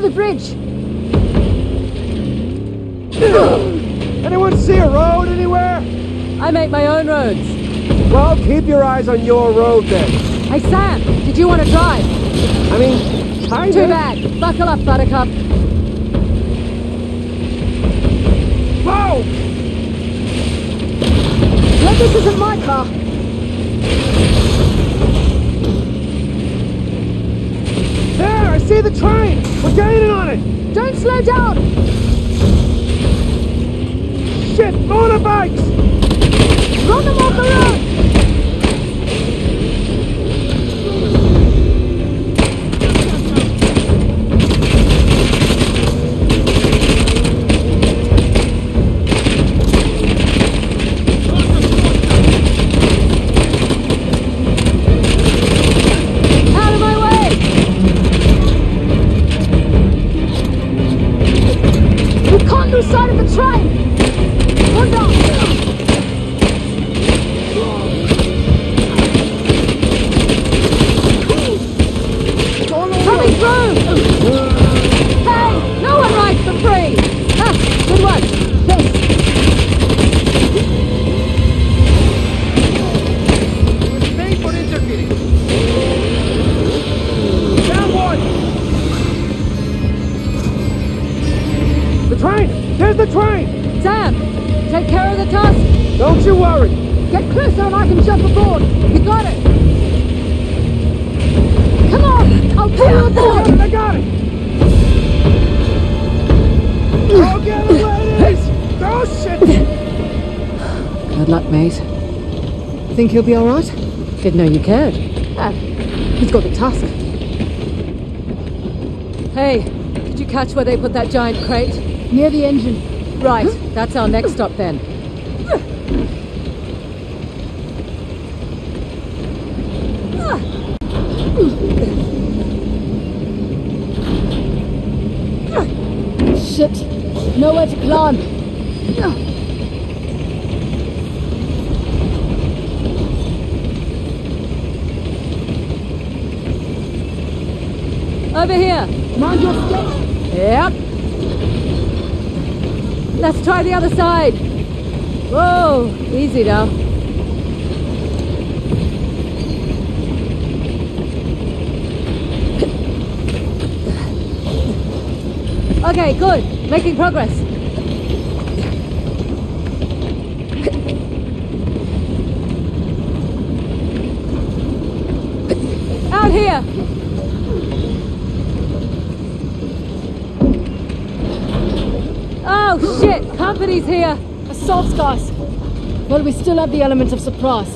the bridge. Anyone see a road anywhere? I make my own roads. Well, keep your eyes on your road then. Hey, Sam, did you want to drive? I mean, kinda. Too bad. Buckle up, Buttercup. Whoa! Well, this isn't my car. There, I see the train! We're gaining on it! Don't slow down! Shit, motorbikes! Run them off the road! Out of my way! We can't lose sight of the train! Hold on! Coming through! Hey, no one rides for free! Ah, good one. This. Pay for interfering. Down one! The train! There's the train! Sam, take care of the tusk. Don't you worry! Get closer and I can jump aboard! You got it. Come on! I'll pull you aboard! I got it! Go get him, ladies! Oh, shit! Good luck, mate. Think he'll be all right? Didn't know you cared. He's got the tusk. Hey, did you catch where they put that giant crate? Near the engine. Right, that's our next stop then. Shit. Nowhere to climb. Over here. Mind your step. Yep. Let's try the other side. Whoa, easy now. Okay, good. Making progress. Out here. Oh shit, company's here. Assaults, guys. Well, we still have the element of surprise.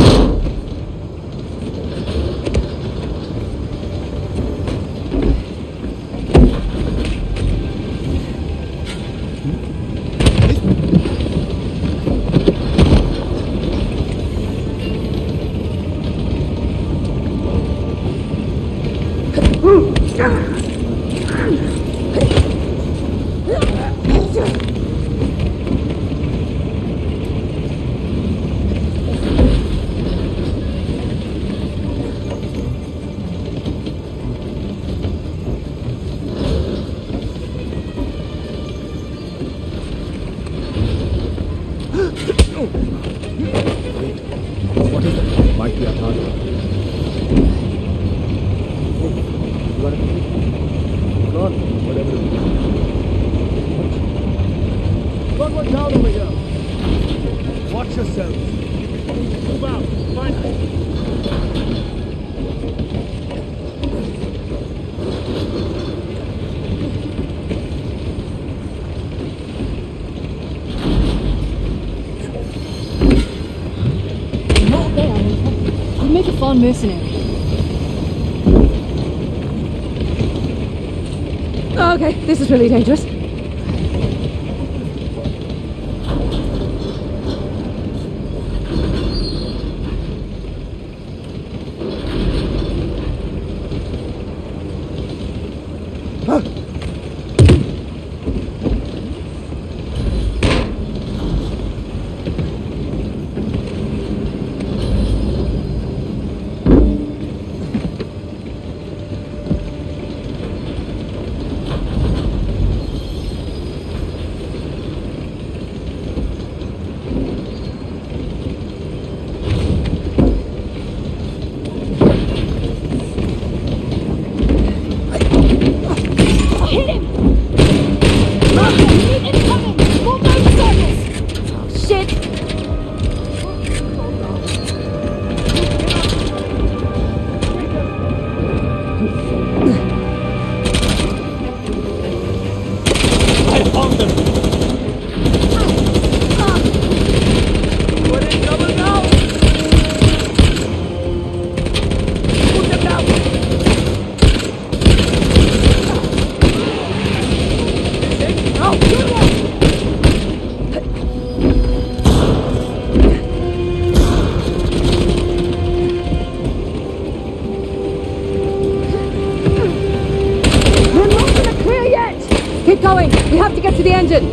Mercenary. Okay, this is really dangerous. Keep going. We have to get to the engine.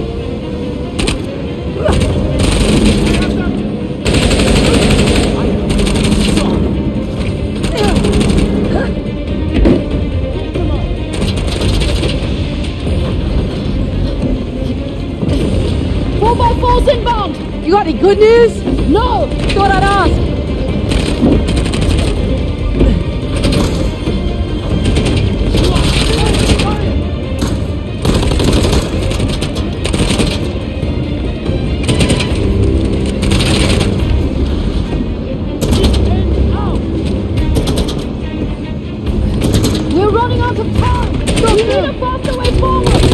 Falls inbound! You got any good news? No! Thought I'd ask. We're running out of time! We need a faster way forward!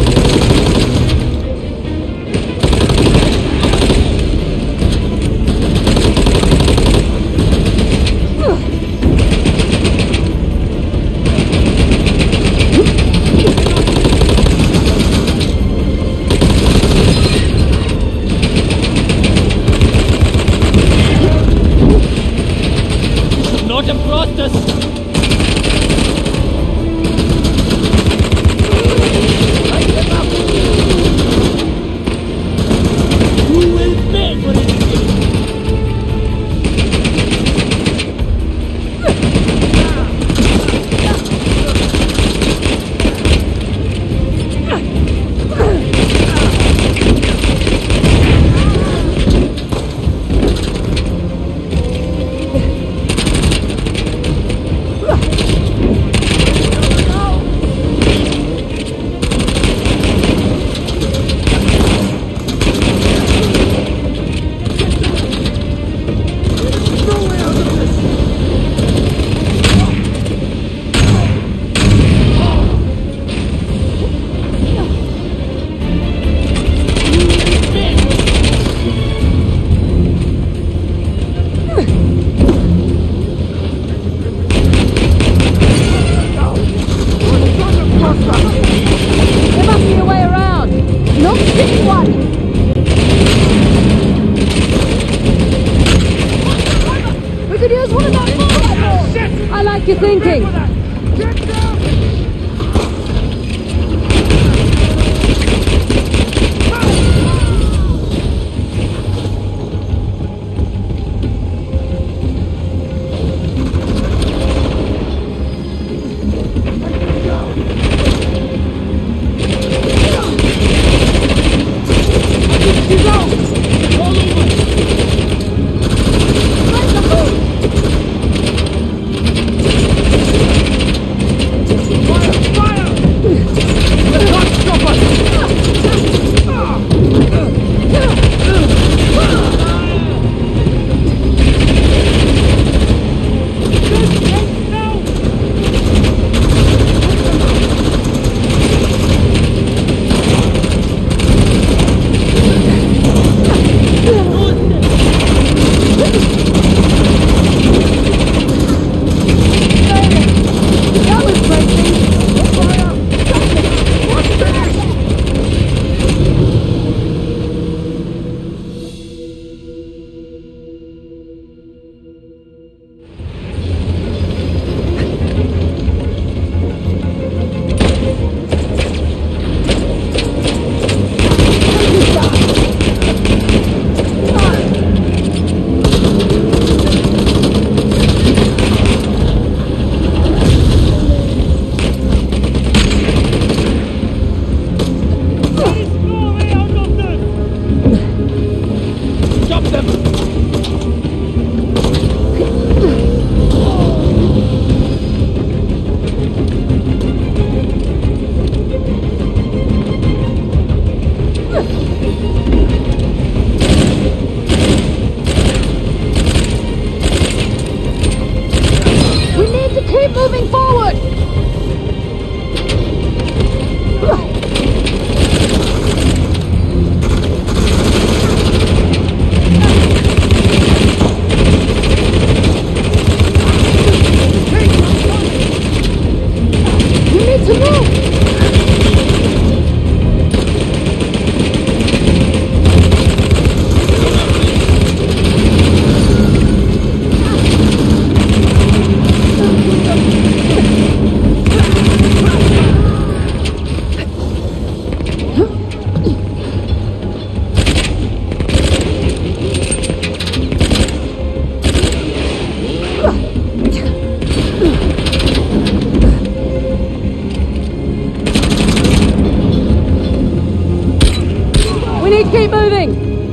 We need to keep moving!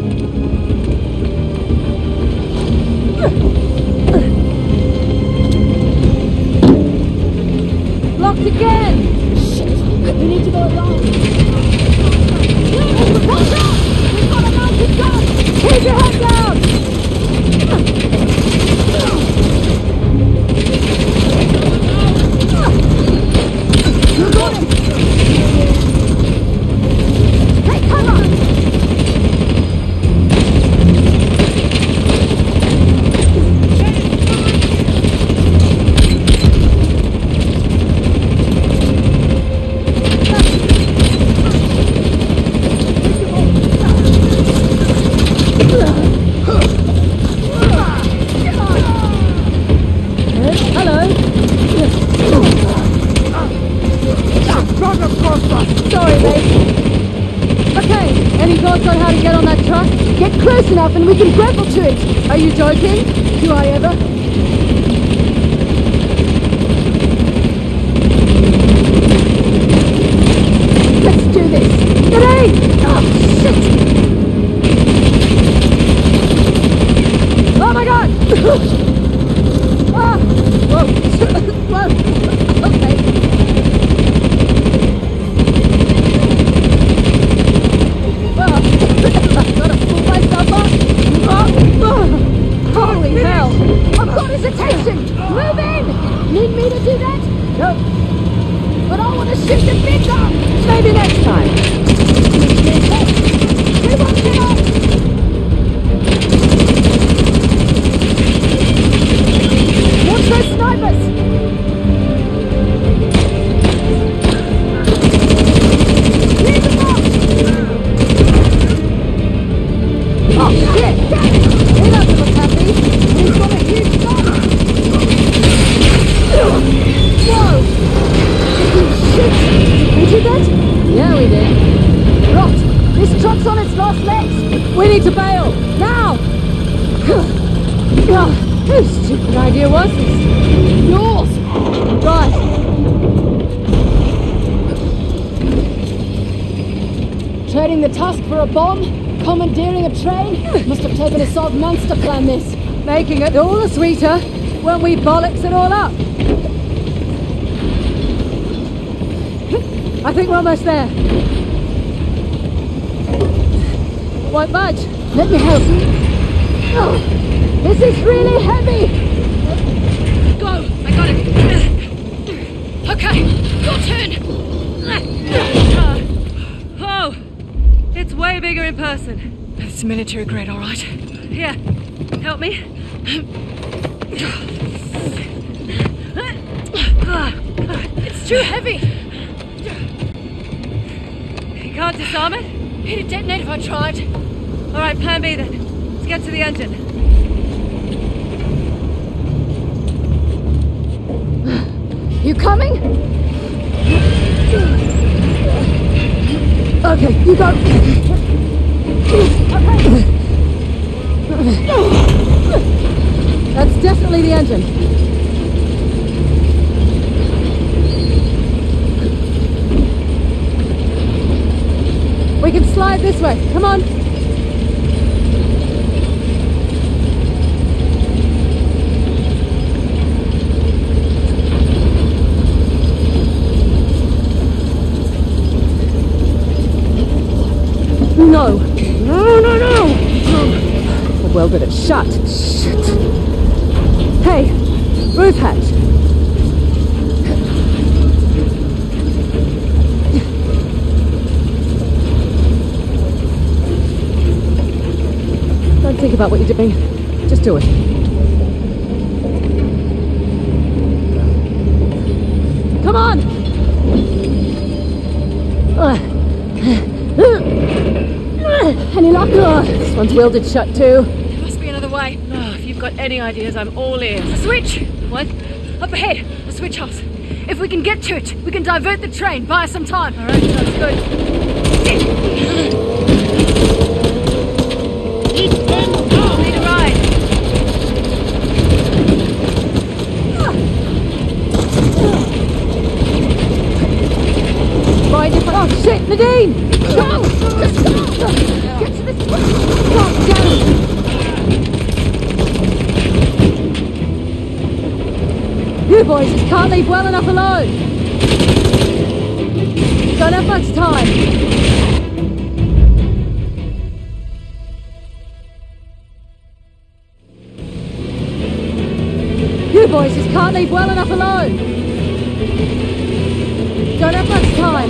Locked again! Shit! We need to go around. Watch out! We've got a mounted gun! Keep your head down! You got him! Hey, come on! Sorry, mate. Okay, any thoughts on how to get on that truck? Get close enough and we can grapple to it. Are you joking? Do I ever? Let's do this. Grenade! Oh, shit! Oh my god! Ah! Whoa! Whoa! Okay. Gotta pull myself up. Holy hell! I've got his attention! Move in! Need me to do that? Nope. But I want to shoot the big gun! Maybe next time. We won't get off! Watch those snipers! Leave them off! Oh shit! Damn it! He doesn't look happy. He's got a huge gun. Whoa! Shit! We did that? Yeah, we did. Rot! This truck's on its last legs. We need to bail now. Whose stupid idea was this? Yours. Right. Trading the tusk for a bomb? Commandeering a train? Must have taken a solid month to plan this. Making it all the sweeter when we bollocks it all up. I think we're almost there. Won't budge. Let me help you. Oh, this is really heavy. Go! I got it. Okay, your turn. Oh, it's way bigger in person. It's military grade, all right. Here, help me. It's too heavy. You can't disarm it? It'd detonate if I tried. All right, plan B then. Let's get to the engine. You coming? Okay, you go. That's definitely the engine. We can slide this way. Come on. No. No. Well, but it's shut. Shit. Hey, roof hatch. Don't think about what you're doing. Just do it. Come on! Any luck? Oh, this one's welded shut too. There must be another way. Oh, if you've got any ideas, I'm all ears. A switch! What? Up ahead, a switch house. If we can get to it, we can divert the train, buy us some time. All right, sounds good. Need a ride. Right, oh shit, Nadine! Go! boys just can't leave well enough alone. Don't have much time. You boys just can't leave well enough alone. Don't have much time.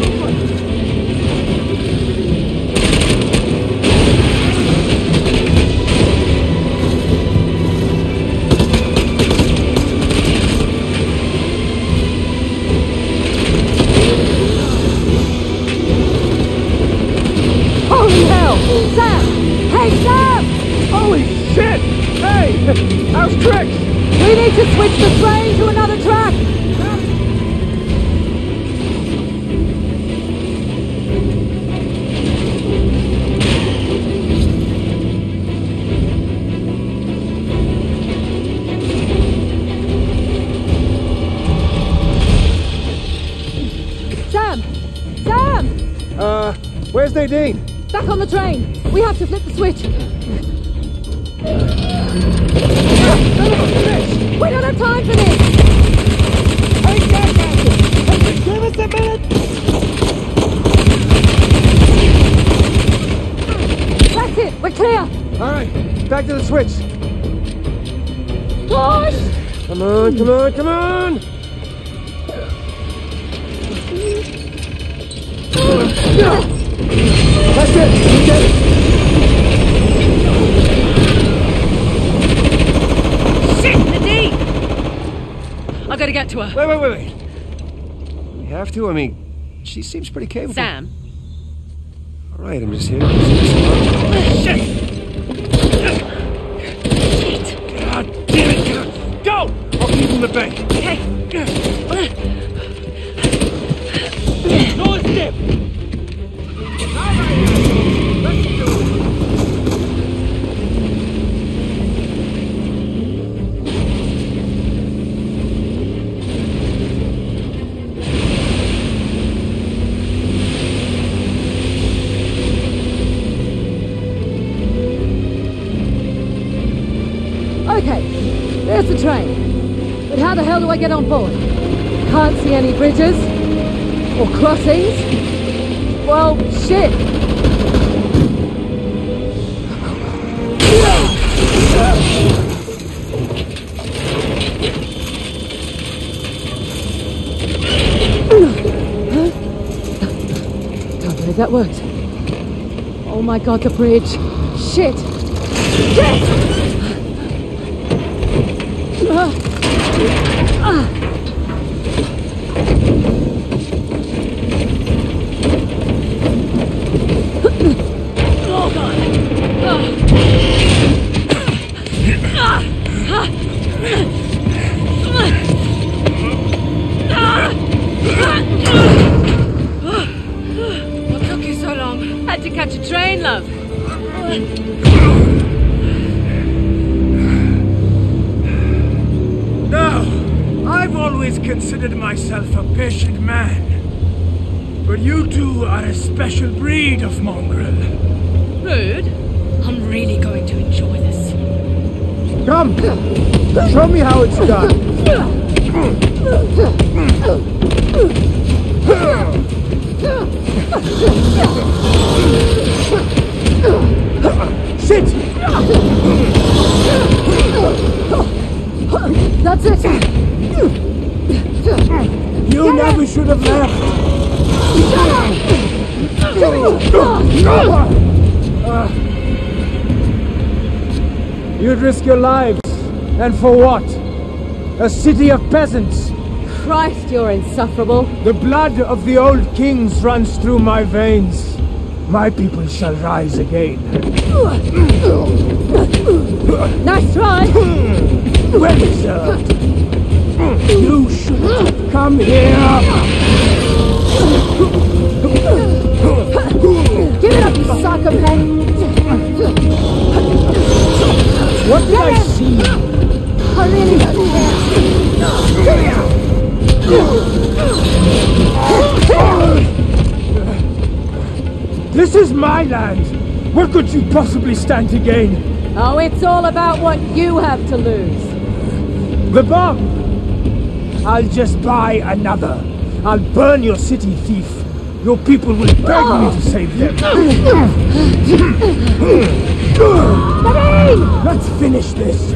Holy hell! Sam! Hey, Sam! Holy shit! Hey! How's Trix? We need to switch the train to another track! Sam! Sam! Where's Nadine? Back on the train! We have to flip the switch! We don't have time for this! Hey, give us a minute! That's it! We're clear! Alright, back to the switch. Push! Come on, come on, come on! That's it! You get it! Shit! Nadine! I gotta get to her. Wait. We have to? I mean, she seems pretty capable. Sam? Alright, I'm just here. Shit! God damn it! Go! I'll keep him the bank. Okay. No step! Okay, there's the train. But how the hell do I get on board? Can't see any bridges or crossings. Well, shit. Can't believe that worked. Oh my god, the bridge. Shit. Shit! Oh god! What took you so long? Had to catch a train, love. No, I've always considered myself a patient man. But you two are a special breed of mongrel. Rude. I'm really going to enjoy this. Come! Show me how it's done! Sit! That's it! You never should have left! You'd risk your lives. And for what? A city of peasants. Christ, you're insufferable. The blood of the old kings runs through my veins. My people shall rise again. Nice try! Well deserved. You should have come here. Give it up, you psychopath! What did I see? I really don't care. This is my land. What could you possibly stand to gain? Oh, it's all about what you have to lose. The bomb! I'll just buy another. I'll burn your city, thief. Your people will beg me to save them. Let's finish this.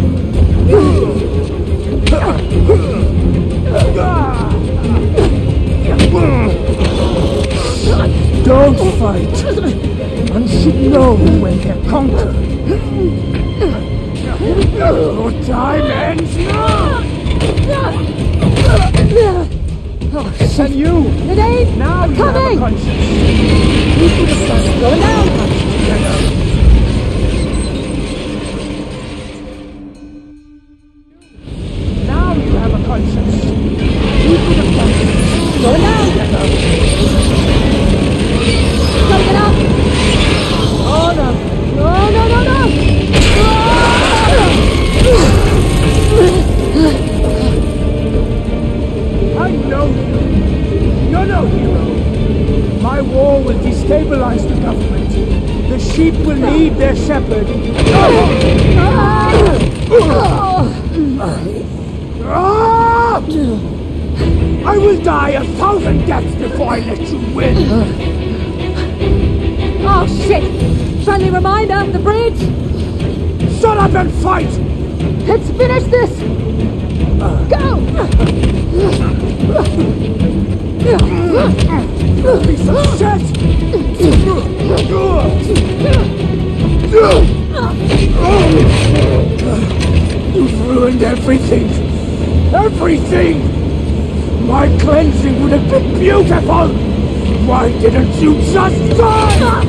Don't fight. One should know when they're conquered. Your time ends now. Oh, shit. And you! Nadine! Now I'm you have a coming! conscience. You put the sun going down! Now you have a conscience. You could have done it. Going down! Gotta get up! Oh no! No, no, no, no! I know you. You're no hero. My war will destabilize the government. The sheep will need their shepherd. I will die 1,000 deaths before I let you win. Oh shit! Friendly reminder, the bridge! Shut up and fight! Let's finish this! Go! Piece of shit! You've ruined everything! Everything! My cleansing would have been beautiful! Why didn't you just die?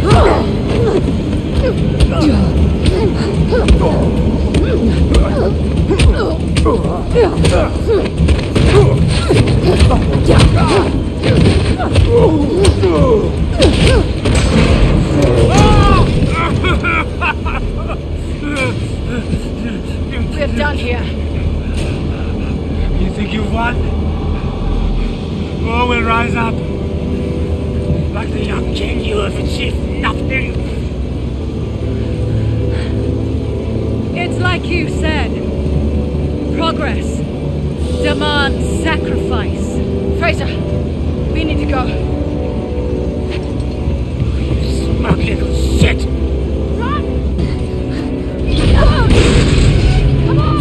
We're done here. You think you've won? War will rise up. Like the young king, you have achieved nothing. It's like you said. Progress demands sacrifice. Fraser, we need to go. You smug little shit! Run! Come on! Come on!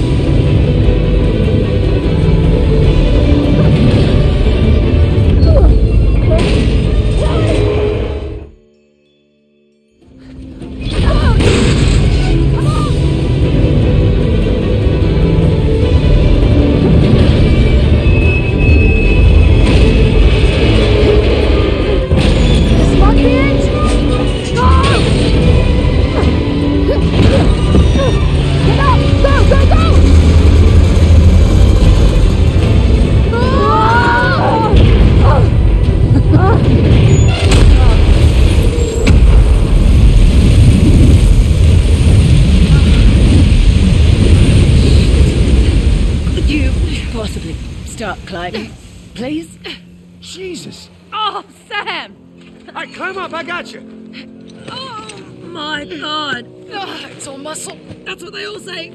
Stop climbing, please. Jesus! Oh, Sam! Hey, climb up, I got you! Oh my God! Oh, it's all muscle. That's what they all say.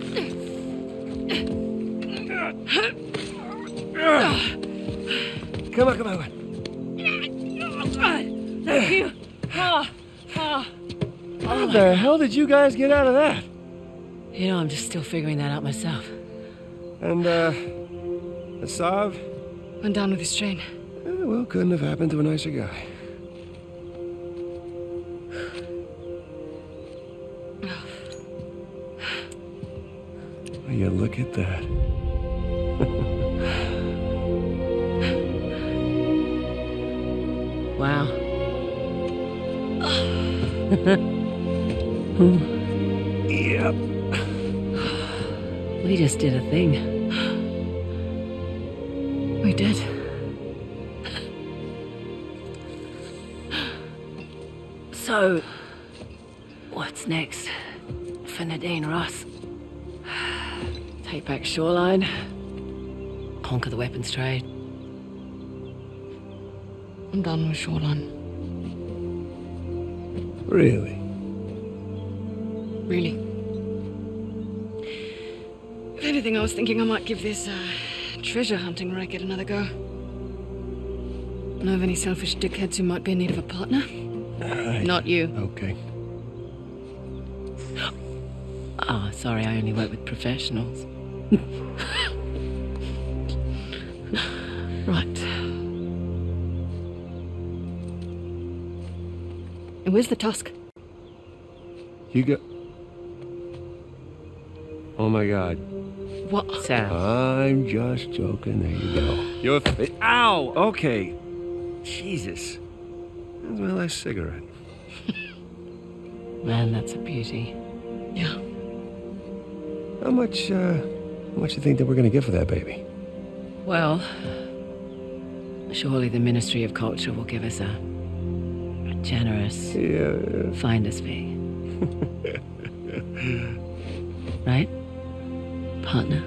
Come on, come on. Thank you. How the hell did you guys get out of that? You know, I'm just still figuring that out myself. And, Sav? Went down with his train. Well, couldn't have happened to a nicer guy. Will you look at that? Wow. Yep. We just did a thing. We did. So, what's next for Nadine Ross? Take back Shoreline, conquer the weapons trade. I'm done with Shoreline. Really? Really. If anything, I was thinking I might give this treasure hunting racket another go. Know of any selfish dickheads who might be in need of a partner? Not you. Okay. Oh, sorry, I only work with professionals. Right. And where's the tusk? You go... Oh my God. What? Sam. I'm just joking. There you go. Your face. Ow! Okay. Jesus. That's my last cigarette. Man, that's a beauty. Yeah. How much you think that we're gonna get for that baby? Well, surely the Ministry of Culture will give us a generous finder's fee. Right? Partner?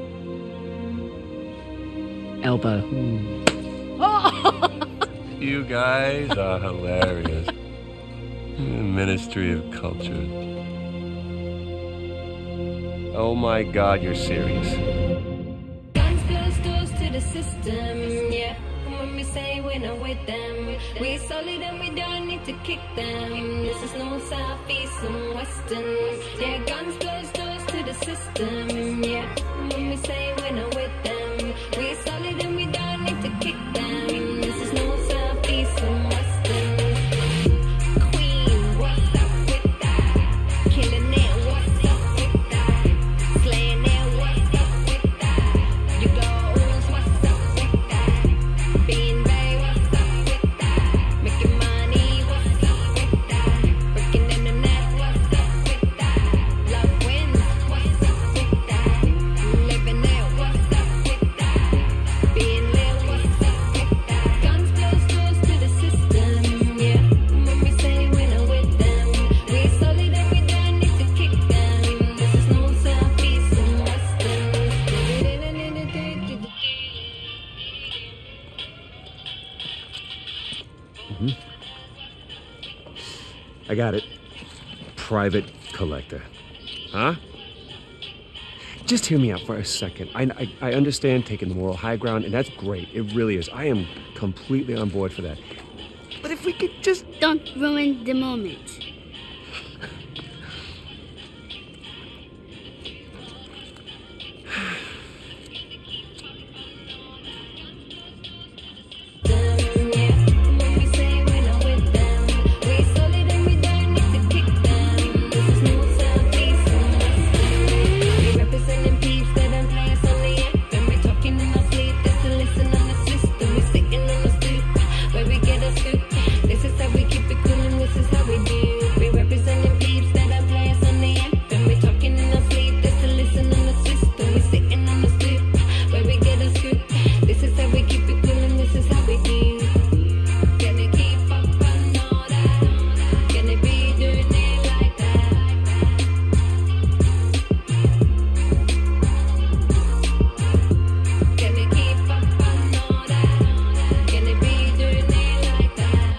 Elbow. You guys are hilarious. Ministry of Culture. Oh my God, you're serious. Guns close doors to the system, yeah. When we say we're not with them, we solid and we don't need to kick them. This is no south, east, and western. Yeah, guns close doors to the system, yeah. When we say we're not with them, we solid and we don't need to kick them. This is no south, east, and western. Queen, what's up with that? Killing it, what's up with that? Slaying it, what's up with that? You goes, what's up with that? Being Bay, what's up with that? Making money, what's up with that? Breaking in the net, what's up with that? Love wins, what's up with that? Living it, what's up with that? Being lit, what's up with that? Guns close doors to the system, yeah. When we say we're not with them, we solid and we don't need to kick them. This is no south, east, and western. I got it. Private collector. Huh? Just hear me out for a second. I understand taking the moral high ground, and that's great. It really is. I am completely on board for that. But if we could just... Don't ruin the moment. When we say we're not with them, we solid and we don't need to kick them. This is no south, east, and western. We representing peeps that don't play us on the anthem. We talking in our sleep, just to listen on the system. We sitting on the stoop, where we get our scoop. This is how we keep it cool and this is how we do. We representing peeps that don't play us on the anthem. We talking in our sleep, just to listen on the system. We sitting on the stoop, where we get our scoop. This is how we keep it cool and this is how we do. Gonna keep up on all that. Gonna be doing it like that. Gonna keep up on all that. Gonna be doing it like that.